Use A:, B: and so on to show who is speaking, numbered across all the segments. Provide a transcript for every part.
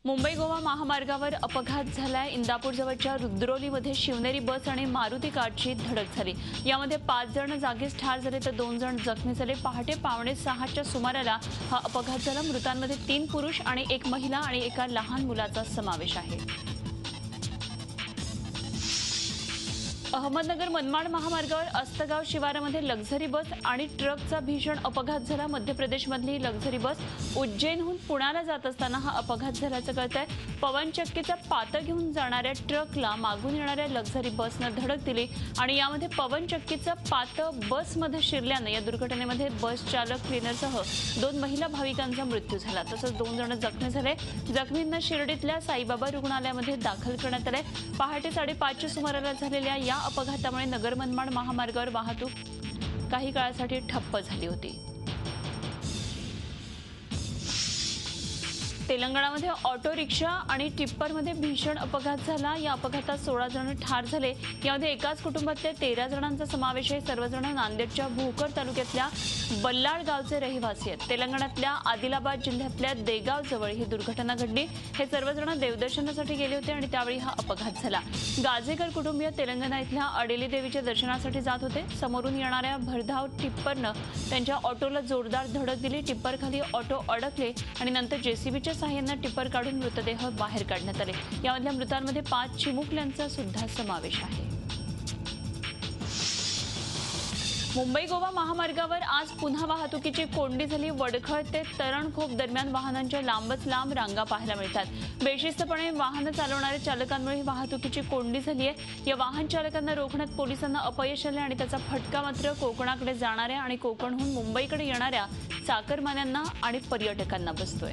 A: मुंबई गोवा महामार्गावर अपघात झालाय। इंदापूरजवळच्या रुद्रोलीमध्ये शिवनेरी बस आणि मारुती कारची धडक झाली। यामध्ये 5 जण जागीच ठार झाले तर 2 जण जखमी झाले। पहाटे 5:45च्या सुमाराला हा अपघात झाला। मृतांमध्ये 3 पुरुष आणि 1 महिला आणि एका लहान मुलाचा समावेश आहे। अहमदनगर मनमाड महामार्गावर अस्तगाव शिवारामध्ये लक्झरी बस आणि ट्रकचा भीषण अपघात झाला। मध्य प्रदेशमधली लक्झरी बस उज्जैनहून पुण्याला जात असताना हा अपघात झाल्याचं कळतंय। पवनचक्कीचा पातं घेऊन जाणाऱ्या ट्रकला मागून येणाऱ्या लक्झरी बसनं धडक दिली आणि यामध्ये पवनचक्कीचं पातं बसमध्ये शिरल्यानं या दुर्घटनेमध्ये बस चालक क्लीनरसह 2 महिला भाविकांचा मृत्यू झाला। तसंच 2 जण जखमी झाले। जखमींना शिर्डीतल्या साईबाबा रुग्णालयामध्ये दाखल करण्यात आले। पहाटे 5:30च्या सुमाराला झालेल्या या अपघातामुळे नगर मनमाड महामार्गावर वाहतूक काही काळासाठी ठप्प झाली होती। तेलंगणामध्ये ऑटो रिक्षा आणि टिप्परमध्ये भीषण अपघात झाला। या अपघातात 16 जण ठार झाले। यामध्ये एकाच कुटुंबातल्या 13 जणांचा समावेश आहे। सर्वजण नांदेडच्या भोकर तालुक्यातल्या बल्लाळ गावचे रहिवासी आहेत। तेलंगणातल्या आदिलाबाद जिल्ह्यातल्या देगाव जवळ ही दुर्घटना घडली। हे सर्वजण देवदर्शनासाठी गेले होते आणि त्यावेळी हा अपघात झाला। गाजेकर कुटुंबीय तेलंगणा इथल्या अडेली देवीच्या दर्शनासाठी जात होते। समोरून येणाऱ्या भरधाव टिप्परनं त्यांच्या ऑटोला जोरदार धडक दिली। टिप्परखाली ऑटो अडकले आणि नंतर जेसीबीच्या सहाय्याने टिप्पर काढून मृतदेह बाहेर काढण्यात आले। यामधल्या मृतांमध्ये 5 चिमुकल्यांचा सुद्धा समावेश आहे। मुंबई गोवा महामार्गावर आज पुन्हा वाहतुकीची कोंडी झाली। वडखळ ते तरणखोप दरम्यान वाहनांच्या लांबच लांब रांगा पाहायला मिळतात। बेशिस्तपणे वाहन चालवणाऱ्या चालकांमुळे ही वाहतुकीची कोंडी झाली आहे। या वाहन चालकांना रोखण्यात पोलिसांना अपयश आले आणि त्याचा फटका मात्र कोकणाकडे जाणाऱ्या आणि कोकणहून मुंबईकडे येणाऱ्या चाकरमान्यांना आणि पर्यटकांना बसतोय।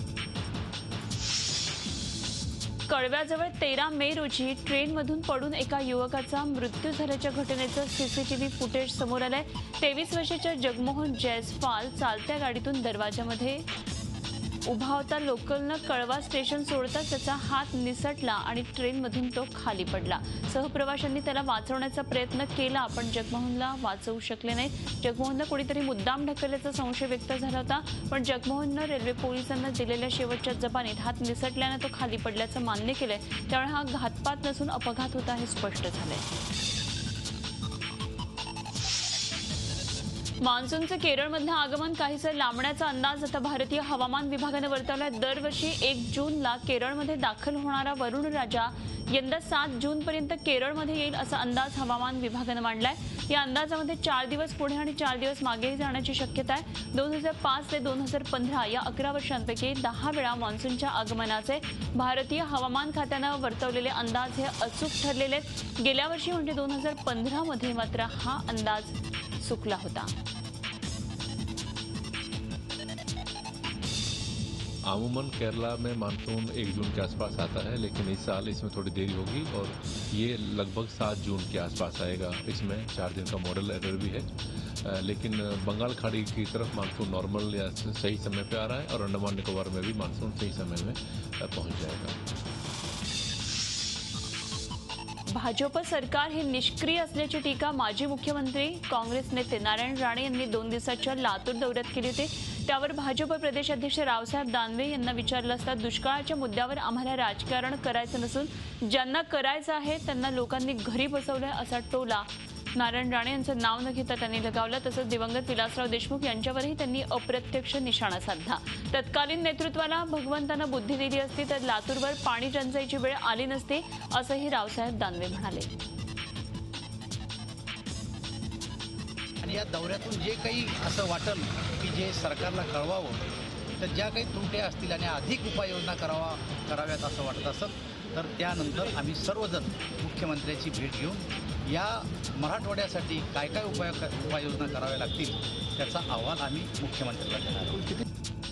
A: कळव्याजवळ 13 मे रोजी ट्रेनमधून पडून एका युवकाचा मृत्यू झाल्याच्या घटनेचं सीसीटीव्ही फुटेज समोर आलंय। 23 वर्षाच्या जगमोहन जयस्वाल चालत्या गाडीतून दरवाजामध्ये उभा होता। लोकलनं कळवा स्टेशन सोडताच त्याचा हात निसटला आणि ट्रेनमधून तो खाली पडला। सहप्रवाशांनी त्याला वाचवण्याचा प्रयत्न केला पण जगमोहनला वाचवू शकले नाही। जगमोहनला कोणीतरी मुद्दाम ढकलल्याचा संशय व्यक्त झाला होता पण जगमोहननं रेल्वे पोलिसांना दिलेल्या शेवटच्या जबानीत हात निसटल्यानं तो खाली पडल्याचं मान्य केलंय। त्यामुळे हा घातपात नसून अपघात होता हे स्पष्ट झालंय। मान्सूनचं केरळमधलं आगमन काहीसं लांबण्याचा अंदाज आता भारतीय हवामान विभागानं वर्तवलाय। दरवर्षी 1 जूनला केरळमध्ये दाखल होणारा वरुण राजा यंदा 7 जूनपर्यंत केरळमध्ये येईल असा अंदाज हवामान विभागानं मांडलाय। या अंदाजामध्ये 4 दिवस पुढे आणि 4 दिवस मागेही जाण्याची शक्यता आहे। 2005 ते 2015 या 11 वर्षांपैकी 10 वेळा मान्सूनच्या आगमनाचे भारतीय हवामान खात्यानं वर्तवलेले अंदाज हे अचूक ठरलेले आहेत। गेल्या वर्षी म्हणजे 2015 मध्ये मात्र हा अंदाज चुकला होता।
B: अमूमन केरला में मानसून 1 जून के आसपास आता है, लेकिन इस साल इसमें थोड़ी देरी होगी और ये लगभग 7 जून के आसपास आएगा। इसमें 4 दिन का मॉडल एरर भी है, लेकिन बंगाल खाड़ी की तरफ मानसून नॉर्मल या सही समय पे आ रहा है और अंडमान निकोबार में भी मानसून सही समय में पहुंच जाएगा।
A: भाजप सरकार हे निष्क्रिय असल्याची टीका माजी मुख्यमंत्री काँग्रेस नेते नारायण राणे यांनी 2 दिवसाच्या लातूर दौऱ्यात केली होती। त्यावर भाजप प्रदेशाध्यक्ष रावसाहेब दानवे यांना विचारलं असता दुष्काळाच्या मुद्द्यावर आम्हाला राजकारण करायचं नसून ज्यांना करायचं आहे त्यांना लोकांनी घरी बसवलंय असा टोला नारायण राणे यांचं नाव न घेता त्यांनी लगावला। तसंच दिवंगत विलासराव देशमुख यांच्यावरही त्यांनी अप्रत्यक्ष निशाणा साधला। तत्कालीन नेतृत्वाला भगवंतानं बुद्धी दिली असती तर लातूरवर पाणी टंचाईची वेळ आली नसती असंही रावसाहेब दानवे म्हणाले।
C: आणि या दौऱ्यातून जे काही असं वाटलं की जे सरकारला कळवावं तर ज्या काही त्रुटी असतील आणि अधिक उपाययोजना कराव्यात असं वाटत असेल तर त्यानंतर आम्ही सर्वजण मुख्यमंत्र्यांची भेट घेऊन या मराठवाड्यासाठी काय काय उपाययोजना कराव्या लागतील त्याचा अहवाल आम्ही मुख्यमंत्र्यांना देणार आहोत।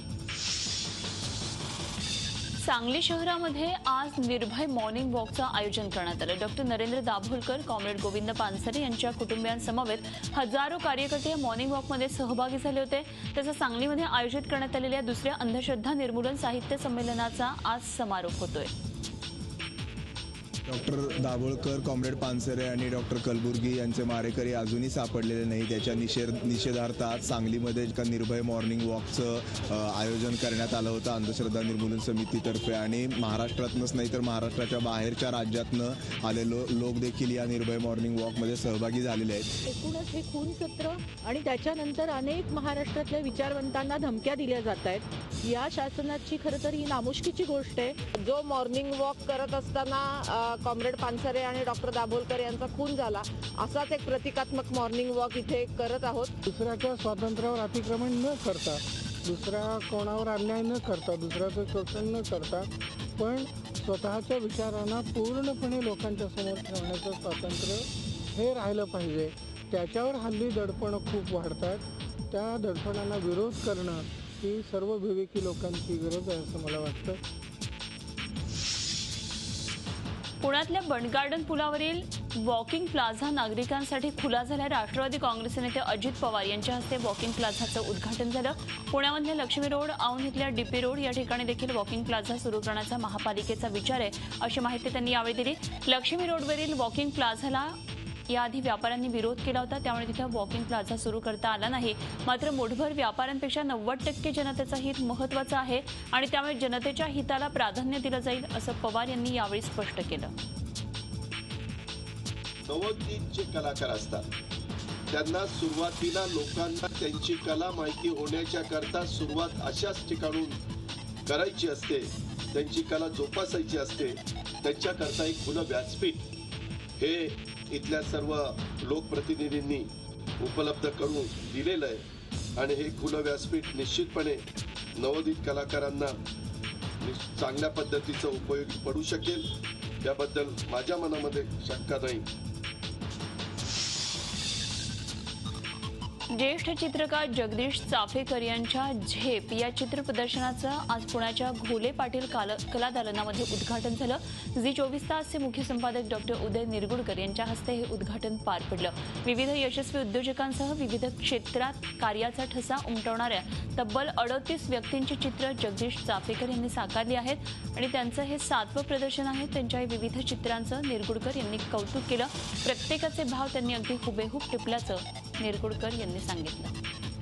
A: सांगली शहरामध्ये आज निर्भय मॉर्निंग वॉकचं आयोजन करण्यात आलं। डॉक्टर नरेंद्र दाभोलकर, कॉम्रेड गोविंद पानसरे यांच्या कुटुंबियांसमवेत हजारो कार्यकर्ते या मॉर्निंग वॉकमध्ये सहभागी झाले होते। तसंच सांगलीमध्ये आयोजित करण्यात आलेल्या दुसऱ्या अंधश्रद्धा निर्मूलन साहित्य संमेलनाचा आज समारोप होतोय।
D: डॉक्टर दाभोळकर, कॉम्रेड पानसरे आणि डॉक्टर कलबुर्गी यांचे मारेकरी अजूनही सापडलेले नाही. त्याच्या निषेधार्थ आज सांगलीमध्ये एका निर्भय मॉर्निंग वॉकचं आयोजन करण्यात आलं होतं अंधश्रद्धा निर्मूलन समितीतर्फे. आणि महाराष्ट्रातनंच नाही तर महाराष्ट्राच्या बाहेरच्या राज्यातनं आलेलो लोक देखील या निर्भय मॉर्निंग वॉकमध्ये सहभागी झालेले आहेत.
E: एकूणच हे खून सत्र आणि त्याच्यानंतर अनेक महाराष्ट्रातल्या विचारवंतांना धमक्या दिल्या जात आहेत. या शासनाची खरं तर ही नामुष्कीची गोष्ट आहे.
F: जो मॉर्निंग वॉक करत असताना कॉम्रेड पानसरे आणि डॉक्टर दाभोलकर यांचा खून झाला, असाच एक प्रतिकात्मक मॉर्निंग वॉक इथे करत आहोत.
G: दुसऱ्याच्या स्वातंत्र्यावर अतिक्रमण न करता, दुसऱ्या कोणावर अन्याय न करता, दुसऱ्याचं शोषण न करता, पण स्वतःच्या विचारांना पूर्णपणे लोकांच्या समोर ठेवण्याचं स्वातंत्र्य हे राहिलं पाहिजे. त्याच्यावर हल्ली दडपणं खूप वाढतात. त्या दडपणांना विरोध करणं ही सर्व विवेकी लोकांची गरज आहे असं मला वाटतं.
A: पुण्यातल्या बंडगार्डन पुलावरील वॉकिंग प्लाझा नागरिकांसाठी खुला झाला. राष्ट्रवादी काँग्रेसचे नेते अजित पवार यांच्या हस्ते वॉकिंग प्लाझाचं उद्घाटन झालं. पुण्यामधल्या लक्ष्मी रोड, औंध इथल्या डीपी रोड या ठिकाणी देखील वॉकिंग प्लाझा सुरू करण्याचा महापालिकेचा विचार आहे, अशी माहिती त्यांनी यावेळी दिली. लक्ष्मी रोडवरील वॉकिंग प्लाझाला याआधी व्यापाऱ्यांनी विरोध केला होता, त्यामुळे तिथं वॉकिंग प्लाझा सुरू करता आला नाही. मात्र मुठभर व्यापाऱ्यांपेक्षा 90% जनतेचं हित महत्त्वाचं आहे आणि त्यामुळे जनतेच्या हिताला प्राधान्य दिलं जाईल, असं पवार यांनी यावेळी स्पष्ट केलं.
H: नवोदित जे कलाकार असतात त्यांना सुरुवातीला लोकांना त्यांची कला माहिती होण्याच्या करता सुरुवात अशाच ठिकाणून करायची असते, त्यांची कला जोपासायची असते. त्यांच्याकरता एक खुलं व्यासपीठ हे इथल्या सर्व लोकप्रतिनिधींनी उपलब्ध करून दिलेलं आहे आणि हे खुलं व्यासपीठ निश्चितपणे नवोदित कलाकारांना चांगल्या पद्धतीचं उपयोगी पडू शकेल, याबद्दल माझ्या मनामध्ये शंका नाही.
A: ज्येष्ठ चित्रकार जगदीश चाफेकर यांच्या झेप या चित्र प्रदर्शनाचं आज पुण्याच्या घोले पाटील कला दालनामध्ये उद्घाटन झालं. झी 24 तासचे मुख्य संपादक डॉक्टर उदय निरगुडकर यांच्या हस्ते हे उद्घाटन पार पडलं. विविध यशस्वी उद्योजकांसह विविध क्षेत्रात कार्याचा ठसा उमटवणाऱ्या तब्बल 38 व्यक्तींची चित्र जगदीश चाफेकर यांनी साकारली आहेत आणि त्यांचं हे 7वं प्रदर्शन आहे. त्यांच्या विविध चित्रांचं निरगुडकर यांनी कौतुक केलं. प्रत्येकाचे भाव त्यांनी अगदी हुबेहूब टिपल्याचं निरगुडकर यांनी सांगितलं.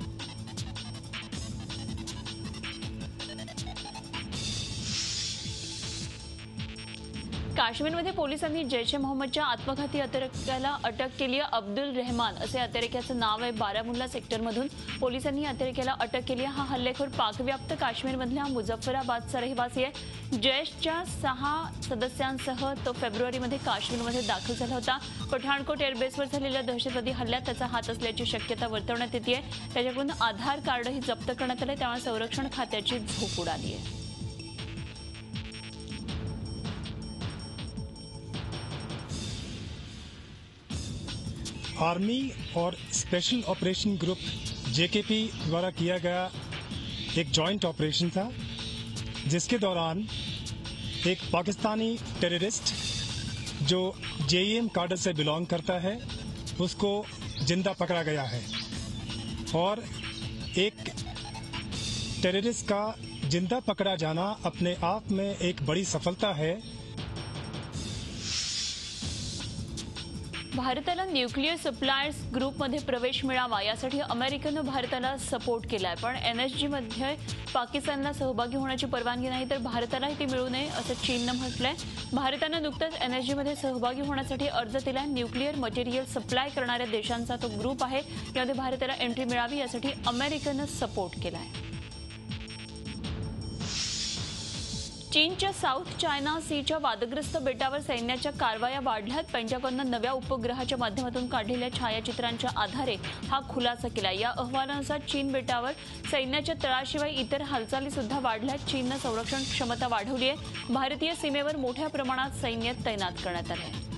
A: काश्मीरमध्ये पोलिसांनी जैश ए मोहम्मदच्या आत्मघाती अतिरेक्याला अटक केली आहे. अब्दुल रेहमान असे अतिरेक्याचं नाव आहे. बारामुल्ला सेक्टरमधून पोलिसांनी अतिरेक्याला अटक केली आहे. हा हल्लेखोर पाकव्याप्त काश्मीरमधल्या मुझफ्फराबादचा रहिवासी आहे. जैशच्या 6 सदस्यांसह तो फेब्रुवारीमध्ये काश्मीरमध्ये दाखल झाला होता. पठाणकोट एअरबेसवर झालेल्या दहशतवादी हल्ल्यात त्याचा हात असल्याची शक्यता वर्तवण्यात येते. त्याच्याकडून आधार कार्डही जप्त करण्यात आले, त्यामुळे संरक्षण खात्याची झोप उडाली आहे.
I: आर्मी और स्पेशल ऑपरेशन ग्रुप जेकेपी द्वारा किया गया एक जॉइंट ऑपरेशन था, जिसके दौरान एक पाकिस्तानी टेररिस्ट जो जेईएम काडर से बिलोंग करता है उसको जिंदा पकड़ा गया है. और एक टेररिस्ट का जिंदा पकड़ा जाना अपने आप में एक बड़ी सफलता है.
A: भारताला न्यूक्लिअर सप्लायर्स ग्रुपमध्ये प्रवेश मिळावा यासाठी अमेरिकेनं भारताला सपोर्ट केलाय, पण एनएसजीमध्ये पाकिस्तानला सहभागी होण्याची परवानगी नाही, तर भारतालाही ती मिळू नये असं चीननं म्हटलंय. भारतानं नुकताच एनएसजीमध्ये सहभागी होण्यासाठी अर्ज दिलाय. न्यूक्लिअर मटेरियल सप्लाय करणाऱ्या देशांचा तो ग्रुप आहे. यामध्ये भारताला एंट्री मिळावी यासाठी अमेरिकेनं सपोर्ट केलाय. चीनच्या साऊथ चायना सीच्या वादग्रस्त बेटावर सैन्याच्या कारवाया वाढल्यात. पेंटागॉननं नव्या उपग्रहाच्या माध्यमातून काढलेल्या छायाचित्रांच्या आधारे हा खुलासा केला. या अहवालानुसार चीन बेटावर सैन्याच्या तळाशिवाय इतर हालचाली सुद्धा वाढल्यात. चीननं संरक्षण क्षमता वाढवली आहे. भारतीय सीमेवर मोठ्या प्रमाणात सैन्य तैनात करण्यात आलं आहे.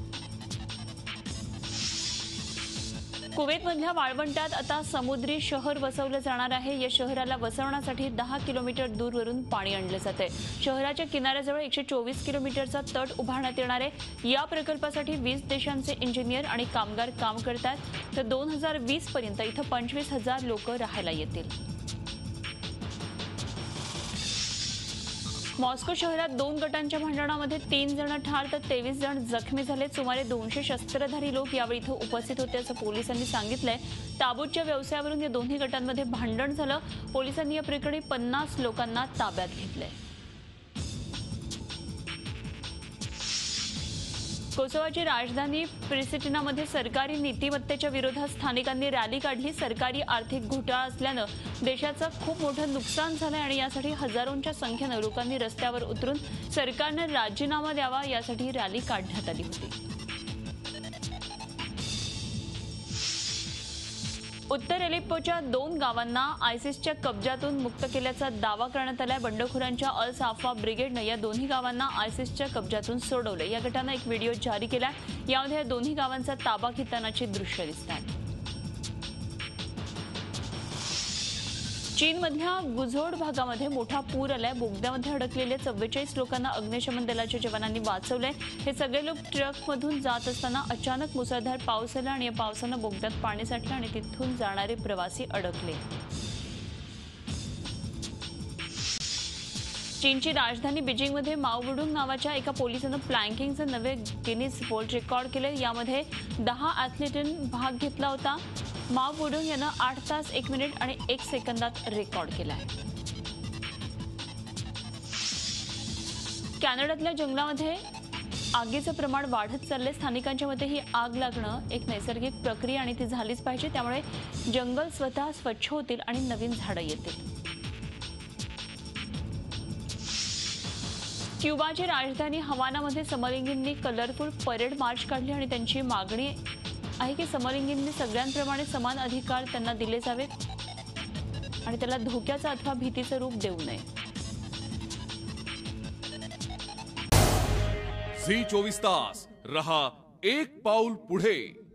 A: कुवेतमधल्या वाळवंटात आता समुद्री शहर वसवलं जाणार आहे. या शहराला वसवण्यासाठी 10 किलोमीटर दूरवरून पाणी आणलं जातंय. शहराच्या किनाऱ्याजवळ 124 किलोमीटरचा तट उभारण्यात येणार आहे. या प्रकल्पासाठी 20 देशांचे इंजिनियर आणि कामगार काम करतात. तर 2020 पर्यंत इथं 25,000 लोक राहायला येतील. मॉस्को शहरात 2 गटांच्या भांडणामध्ये 3 जण ठार तर 23 जण जखमी झाले. सुमारे 200 शस्त्रधारी लोक यावेळी इथं उपस्थित होते असं पोलिसांनी सांगितलंय. ताबूतच्या व्यवसायावरून या दोन्ही गटांमध्ये भांडण झालं. पोलिसांनी या प्रकरणी 50 लोकांना ताब्यात घेतलंय. कोसोव्होची राजधानी प्रिस्टिनामध्ये सरकारी नीतिमत्तेच्या विरोधात स्थानिकांनी रॅली काढली. सरकारी आर्थिक घोटाळा असल्यानं देशाचं खूप मोठं नुकसान झालंय आणि यासाठी हजारोंच्या संख्येनं लोकांनी रस्त्यावर उतरून सरकारनं राजीनामा द्यावा यासाठी रॅली काढण्यात आली होती. उत्तर एलेप्पोच्या 2 गावांना आयसिसच्या कब्जातून मुक्त केल्याचा दावा करण्यात आलाय. बंडखोरांच्या अल साफा ब्रिगेडनं या दोन्ही गावांना आयसिसच्या कब्जातून सोडवलं. या गटानं एक व्हिडिओ जारी केलाय. यामध्ये या दोन्ही गावांचा ताबा घेतानाची दृश्य दिसतात. चीनमधल्या गुझोड भागामध्ये मोठा पूर आलाय. बोगद्यामध्ये अडकलेल्या 44 लोकांना अग्निशमन दलाच्या जवानांनी वाचवलंय. हे सगळे लोक ट्रकमधून जात असताना अचानक मुसळधार पाऊस आला आणि या पावसानं बोगद्यात पाणी साठलं आणि तिथून जाणारे प्रवासी अडकले. चीनची राजधानी बीजिंगमध्ये माओबुडुंग नावाच्या एका पोलिसानं प्लँकिंगचं नवे गिनीज वर्ल्ड रेकॉर्ड केले. यामध्ये 10 ॲथलीटनी भाग घेतला होता. माओबुडुंग यानं 8 तास 1 मिनिट आणि 1 सेकंदात रेकॉर्ड केलाय. कॅनडातल्या जंगलामध्ये आगीचं प्रमाण वाढत चाललंय. स्थानिकांच्या मते ही आग लागणं एक नैसर्गिक प्रक्रिया आणि ती झालीच पाहिजे. त्यामुळे जंगल स्वतः स्वच्छ होतील आणि नवीन झाडं येतील. क्युबाची राजधानी हवानामध्ये समलिंगींनी कलरफुल परेड मार्च काढली आणि त्यांची मागणी आहे की समलिंगींनी सगळ्यांप्रमाणे समान अधिकार त्यांना दिले जावेत आणि त्याला धोक्याचं अथवा भीतीचं रूप देऊ नये.
J: झी 24 तास रहा एक पाऊल पुढे.